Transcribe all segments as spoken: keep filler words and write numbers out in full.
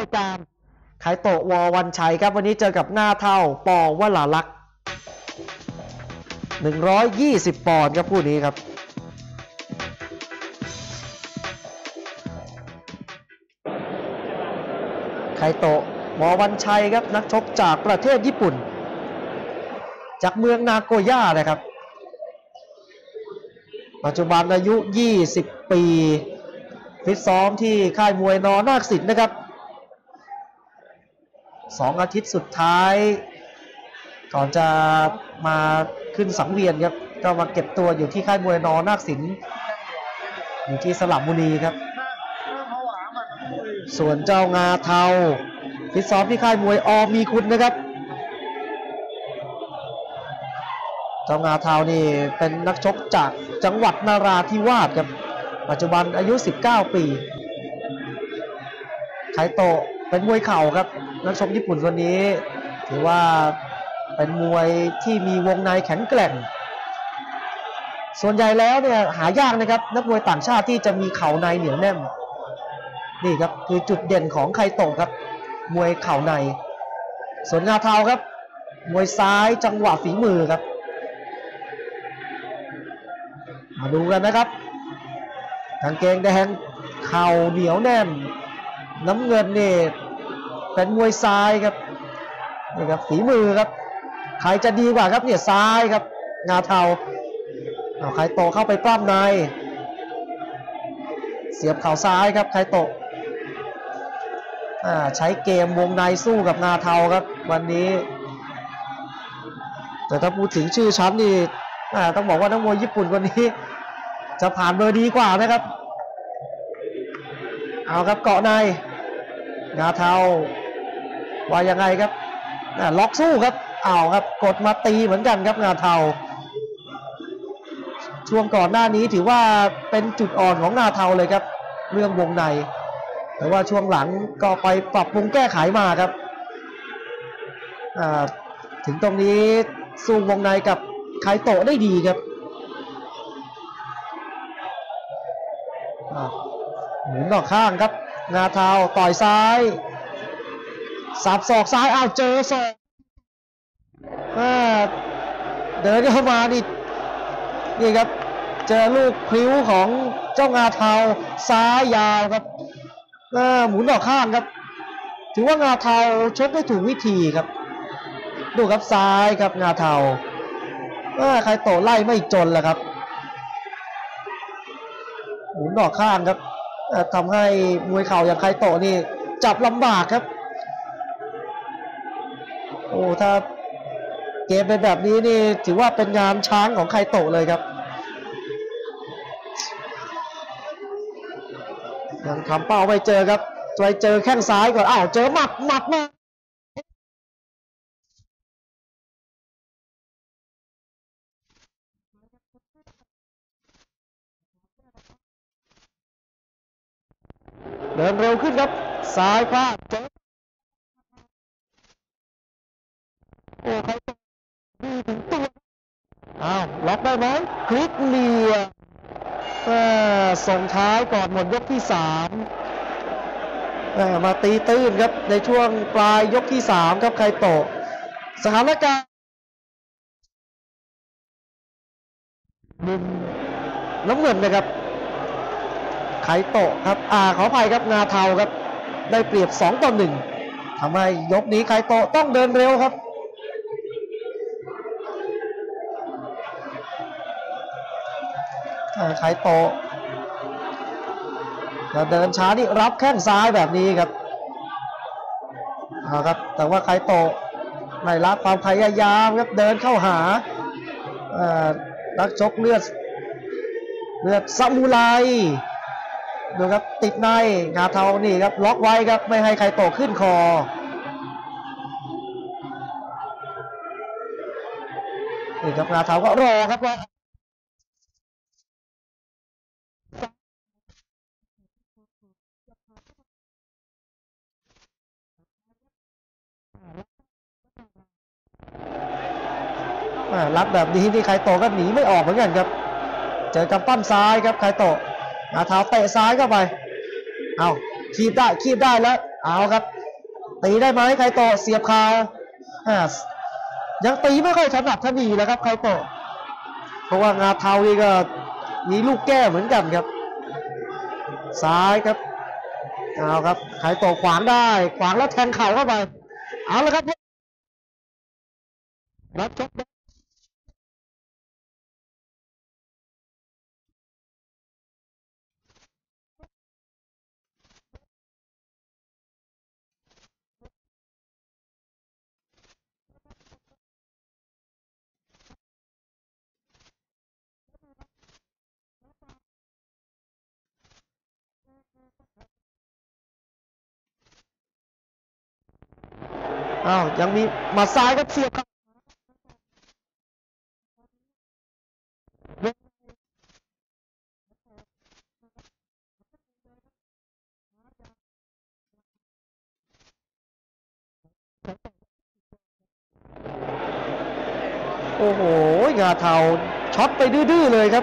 จารย์ไคโตะวอวันชัยครับวันนี้เจอกับหน้าเท่าปอวลาลักษณ์หนึ่งร้อยยี่สิบปอนด์ครับคู่นี้ครับไคโตะวอวันชัยครับนักชกจากประเทศญี่ปุ่นจากเมืองนาโกย่านะครับปัจจุบันอายุยี่สิบปีฟิตซ้อมที่ค่ายมวยนอนาคสิทธิ์นะครับสองอาทิตย์สุดท้ายก่อนจะมาขึ้นสังเวียนครับก็มาเก็บตัวอยู่ที่ค่ายมวยนอนาคสิทธิ์อยู่ที่สระบุรีครับส่วนเจ้างาเทาฟิตซ้อมที่ค่ายมวยอมีคุณนะครับเจ้างาเทานี่เป็นนักชกจากจังหวัดนราธิวาสครับปัจจุบันอายุสิบเก้าปีไคโตะเป็นมวยเข่าครับนักชกญี่ปุ่นคนนี้ถือว่าเป็นมวยที่มีวงในแข็งแกร่งส่วนใหญ่แล้วเนี่ยหายากนะครับนักมวยต่างชาติที่จะมีเข่าในเหนียวแน่นนี่ครับคือจุดเด่นของไคโตะครับมวยเข่าในส่วนงาเทาครับมวยซ้ายจังหวะฝีมือครับมาดูกันนะครับกางเกงแดงเข่าเหนียวแน่นน้ำเงินนี่เป็นมวยซ้ายครับนี่ครับฝีมือครับใครจะดีกว่าครับเนี่ยซ้ายครับงาเทาเอาไคโตะเข้าไปปล้ำในเสียบเข่าซ้ายครับไคโตะใช้เกมวงในสู้กับงาเทาครับวันนี้แต่ถ้าพูดถึงชื่อชั้นนี่ต้องบอกว่านักมวยญี่ปุ่นคนนี้จะผ่านเบอร์ดีกว่านะครับเอาครับเกาะในงาเทาว่ายังไงครับล็อกสู้ครับเอาครับกดมาตีเหมือนกันครับงาเทาช่วงก่อนหน้านี้ถือว่าเป็นจุดอ่อนของงาเทาเลยครับเรื่องวงในแต่ว่าช่วงหลังก็ไปปรับปรุงแก้ไขมาครับถึงตรงนี้สู้วงในกับไคโตะได้ดีครับหมุนออกข้างครับงาเทาต่อยซ้ายสับศอกซ้ายอ้าวเจอศอกเดินเข้ามานี่นี่ครับเจอลูกพลิ้วของเจ้างาเทาซ้ายยาวครับหมุนออกข้างครับถือว่างาเทาชกได้ถูกวิธีครับดูครับซ้ายครับงาเทาไคโตะไล่ไม่จนแหละครับหมุนออกข้างครับทำให้มวยเข่าอย่างไคโตะนี่จับลำบากครับโอ้ถ้าเกมเป็นแบบนี้นี่ถือว่าเป็นงานช้างของไคโตะเลยครับยังทำเป้าไม่เจอครับไปเจอแข้งซ้ายก่อนอ้าวเจอหมัดหมัดมาเดินเร็วขึ้นครับซ้ายพลาดเจอโอ้ใครดีถึงตัวอ้าวล็อกได้ไหมคลิกเลียส่งท้ายก่อนหมดยกที่สามมาตีตื้นครับในช่วงปลายยกที่สามครับไคโตะสถานการณ์มุมน้ำเงินนะครับไคโตะครับอ่าขออภัยครับงาเทาครับได้เปรียบสองต่อหนึ่งทำให้ยกนี้ไคโตะต้องเดินเร็วครับไคโตะจะเดินช้านี่รับแข้งซ้ายแบบนี้ครับเอาครับแต่ว่าไคโตะไม่ละความพยายามครับเดินเข้าหานักชกเลือดเลือดซามูไรดูครับติดในงาเทานี่ครับล็อกไว้ครับไม่ให้ไคโตะขึ้นคอนี่ครับงาเทาก็รอครับว่ารับแบบนี้ที่ไคโตะก็หนีไม่ออกเหมือนกันครับเจอกำปั้นซ้ายครับไคโตะงาเทาเตะซ้ายเข้าไปเอาคีบได้คีบได้แล้วเอาครับตีได้ไหมใครโตเสียบคายังตีไม่ค่อยถนัดเท่านี้แล้วครับใครโตเพราะว่างาเทานี่ก็มีลูกแก้เหมือนกันครับซ้ายครับเอาครับใครโตขวางได้ขวางแล้วแทงเข่าเข้าไปเอาละครับรับชกอ้าวยังมีมาซ้ายก็เสียบครับโอ้โหงาเทาช็อตไปดื้อๆเลยครับ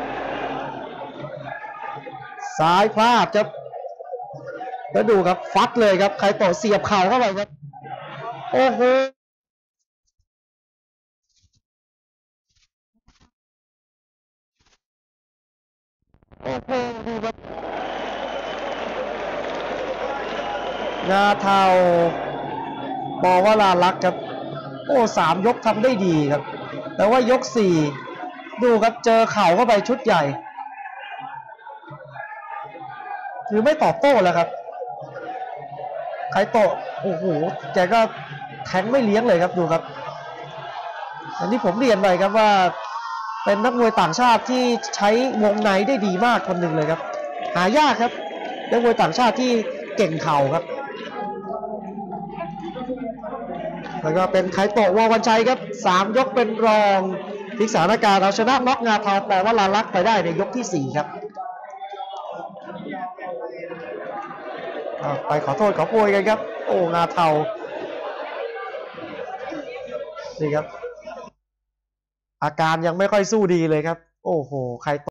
ซ้ายพลาดครับแล้วดูครับฟัดเลยครับใครต่อเสียบเข่าเข้าไปครับโอ้โหโอ้โหดูครับงาเทาปวราลักษณ์ครับโอ้สามยกทำได้ดีครับแต่ว่ายกสี่ดูครับเจอเข่าเข้าไปชุดใหญ่คือไม่ตอบโต้แล้วครับใครโตโอ้โหแกก็แทงไม่เลี้ยงเลยครับดูครับอย่างที่ผมเรียนไปครับว่าเป็นนักมวยต่างชาติที่ใช้วงในได้ดีมากคนหนึ่งเลยครับหายากครับนักมวยต่างชาติที่เก่งเข่าครับแล้วก็เป็นไคโตะวอวันชัยครับสามยกเป็นรองพลิกสถานการณ์เอาชนะน็อกงาเทาแปลว่าลาลักไปได้ในยกที่สี่ครับไปขอโทษขอโพยกันครับโอ้งาเทานี่ครับอาการยังไม่ค่อยสู้ดีเลยครับโอ้โหใคร